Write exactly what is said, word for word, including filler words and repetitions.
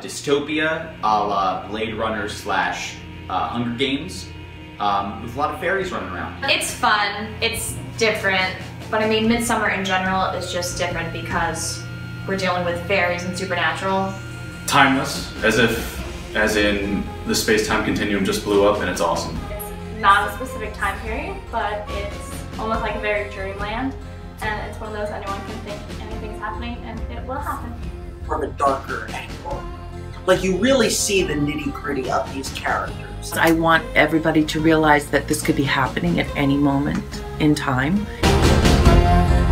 dystopia, a la Blade Runner slash uh, Hunger Games, um, with a lot of fairies running around. It's fun, it's different, but I mean Midsummer in general is just different because we're dealing with fairies and supernatural. Timeless, as if, as in the space-time continuum just blew up and it's awesome. It's not a specific time period, but it's almost like a very dreamland, and it's one of those anyone can think anything's happening and it will happen. From a darker angle. Like you really see the nitty-gritty of these characters. I want everybody to realize that this could be happening at any moment in time.